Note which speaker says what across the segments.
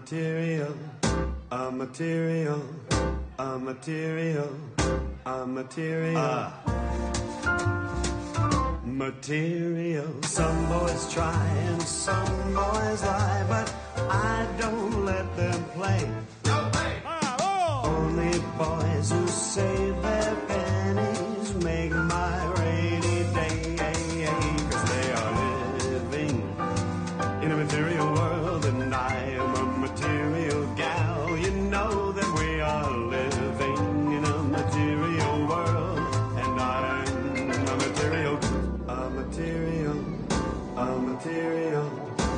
Speaker 1: material, a material, a material, a material. Material. Some boys try and some boys lie, but I don't let them play. Only boys who save their pennies make my rainy day. 'Cause they are living in a material world and I am a material gal. You know that we are living in a material world and I'm a material, a material, a material.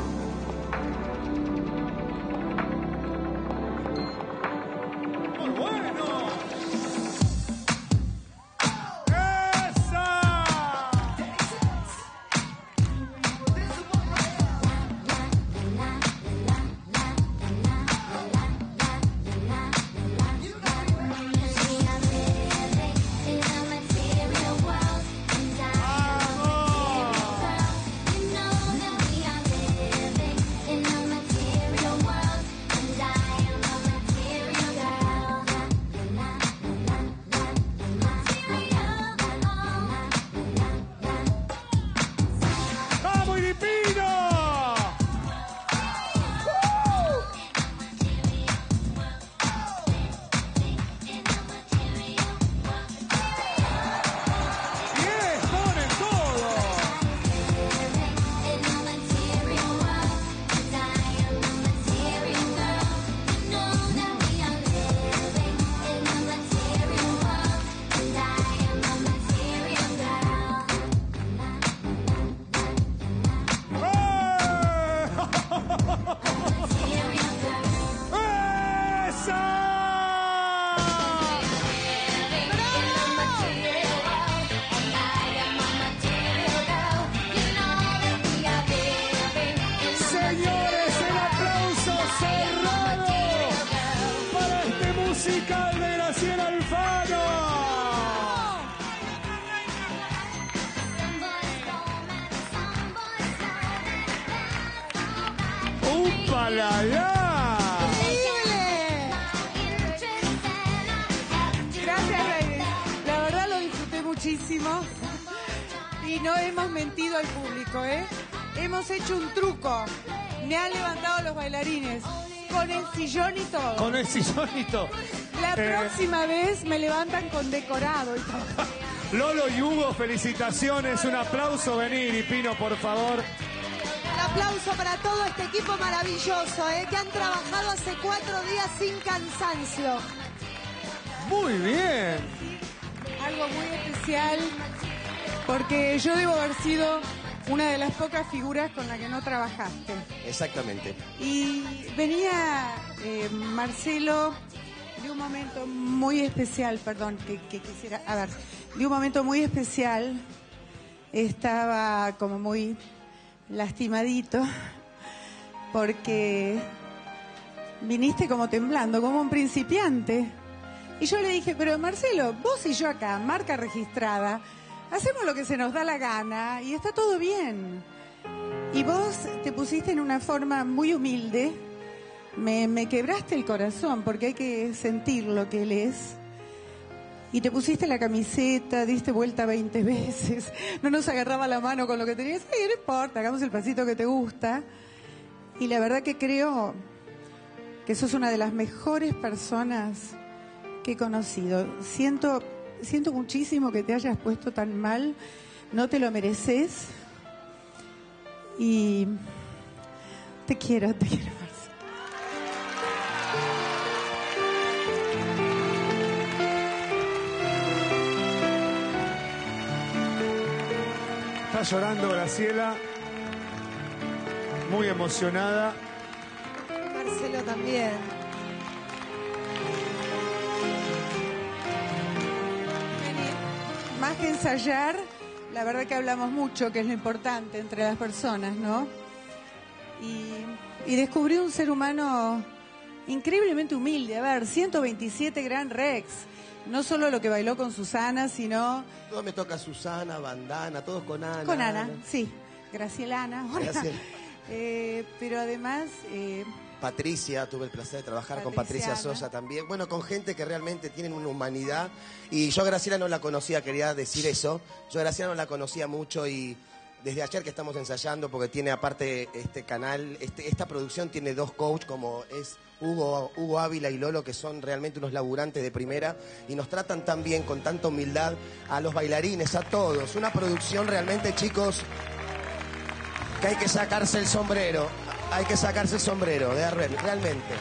Speaker 2: Y no hemos mentido al público, ¿eh? Hemos hecho un truco. Me han levantado los bailarines con el sillón y todo.
Speaker 3: Con el sillón y todo.
Speaker 2: La próxima vez me levantan con decorado y todo.
Speaker 3: Lolo y Hugo, felicitaciones. Un aplauso. Vení, Iripino, por favor.
Speaker 4: Un aplauso para todo este equipo maravilloso, que han trabajado hace 4 días sin cansancio.
Speaker 3: Muy bien.
Speaker 2: Algo muy especial, porque yo debo haber sido una de las pocas figuras con la que no trabajaste.
Speaker 5: Exactamente.
Speaker 2: Y venía Marcelo de un momento muy especial, perdón, que quisiera, a ver, de un momento muy especial. Estaba como muy lastimadito, porque viniste como temblando, como un principiante. Y yo le dije, pero Marcelo, vos y yo acá, marca registrada, hacemos lo que se nos da la gana y está todo bien. Y vos te pusiste en una forma muy humilde, me quebraste el corazón porque hay que sentir lo que él es. Y te pusiste la camiseta, diste vuelta 20 veces, no nos agarraba la mano con lo que tenías, no importa, hagamos el pasito que te gusta. Y la verdad que creo que sos una de las mejores personas que he conocido. Siento muchísimo que te hayas puesto tan mal, no te lo mereces. Y te quiero, Marcelo.
Speaker 3: Está llorando Graciela, muy emocionada.
Speaker 4: Marcelo también.
Speaker 2: Más que ensayar, la verdad que hablamos mucho, que es lo importante entre las personas, ¿no? Y descubrí un ser humano increíblemente humilde. A ver, 127 Gran Rex. No solo lo que bailó con Susana, sino...
Speaker 5: Todo me toca Susana, Bandana, todos con Ana.
Speaker 2: Con Ana, sí. Gracielana.
Speaker 5: Graciela.
Speaker 2: Pero además,
Speaker 5: Patricia, tuve el placer de trabajar con
Speaker 2: Patriciana.
Speaker 5: Patricia Sosa también. Bueno, con gente que realmente tienen una humanidad. Y yo a Graciela no la conocía, quería decir eso. Yo a Graciela no la conocía mucho y desde ayer que estamos ensayando, porque tiene aparte este canal, esta producción tiene 2 coaches como es Hugo Ávila y Lolo, que son realmente unos laburantes de primera y nos tratan tan bien, con tanta humildad, a los bailarines, a todos. Una producción realmente, chicos, que hay que sacarse el sombrero. Hay que sacarse el sombrero, realmente.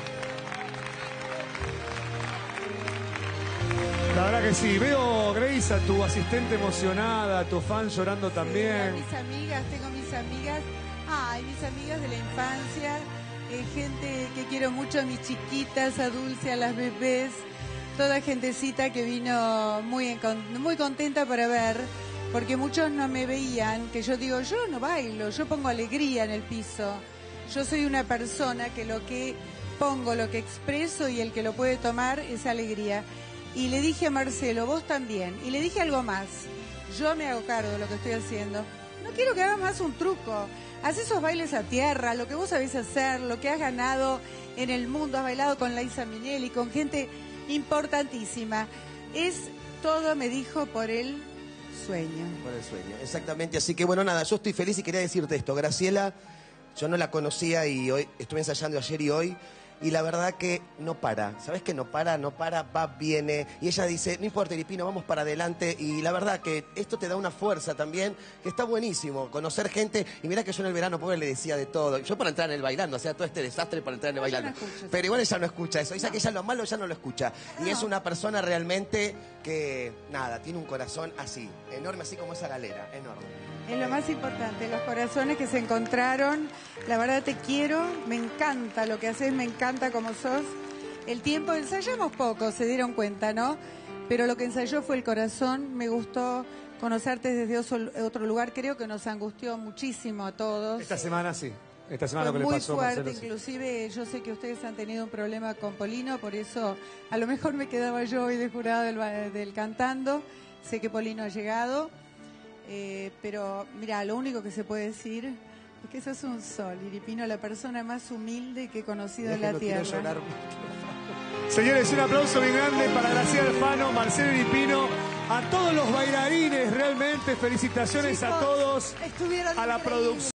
Speaker 3: La verdad que sí. Veo, Grace, a tu asistente emocionada, a tu fan llorando
Speaker 2: Sí,
Speaker 3: también.
Speaker 2: mis amigas, tengo mis amigas. Mis amigas de la infancia. Gente que quiero mucho, mis chiquitas, a Dulce, a las bebés. Toda gentecita que vino muy contenta para ver. Porque muchos no me veían, que yo digo, yo no bailo, yo pongo alegría en el piso. Yo soy una persona que lo que pongo, lo que expreso y el que lo puede tomar es alegría. Y le dije a Marcelo, vos también. Y le dije algo más. Yo me hago cargo de lo que estoy haciendo. No quiero que hagas más un truco. Haz esos bailes a tierra, lo que vos sabés hacer, lo que has ganado en el mundo. Has bailado con Liza Minnelli, con gente importantísima. Es todo, me dijo, por el sueño.
Speaker 5: Por el sueño, exactamente. Así que bueno, nada, yo estoy feliz y quería decirte esto. Graciela, yo no la conocía y hoy estuve ensayando ayer y hoy. Y la verdad que no para, ¿sabes que no para, va, viene? Y ella dice, no importa, Iripino, vamos para adelante. Y la verdad que esto te da una fuerza también, que está buenísimo, conocer gente. Y mira que yo en el verano, pobre, le decía de todo. Yo para entrar en el bailando, o sea, todo este desastre para entrar en el bailando. Pero igual ella no escucha eso, dice que ella lo malo ya no lo escucha. Y es una persona realmente que, nada, tiene un corazón así, enorme, así como esa galera, enorme.
Speaker 2: Es lo más importante, los corazones que se encontraron. La verdad te quiero, me encanta lo que haces, me encanta como sos. El tiempo, ensayamos poco, se dieron cuenta, ¿no? Pero lo que ensayó fue el corazón, me gustó conocerte desde otro lugar, creo que nos angustió muchísimo a todos.
Speaker 3: Esta semana sí. Esta semana
Speaker 2: Fue
Speaker 3: lo que le
Speaker 2: muy
Speaker 3: pasó a
Speaker 2: fuerte,
Speaker 3: Marcelo, sí.
Speaker 2: inclusive yo sé que ustedes han tenido un problema con Polino, por eso a lo mejor me quedaba yo hoy de jurado del cantando. Sé que Polino ha llegado. Pero mira, lo único que se puede decir es que sos un sol, Iripino, la persona más humilde que he conocido en la tierra.
Speaker 3: Señores, un aplauso bien grande para Graciela Alfano, Marcelo Iripino, a todos los bailarines, realmente felicitaciones a
Speaker 4: Chicos,
Speaker 3: todos,
Speaker 4: estuvieron
Speaker 3: a la
Speaker 4: increíbles.
Speaker 3: producción.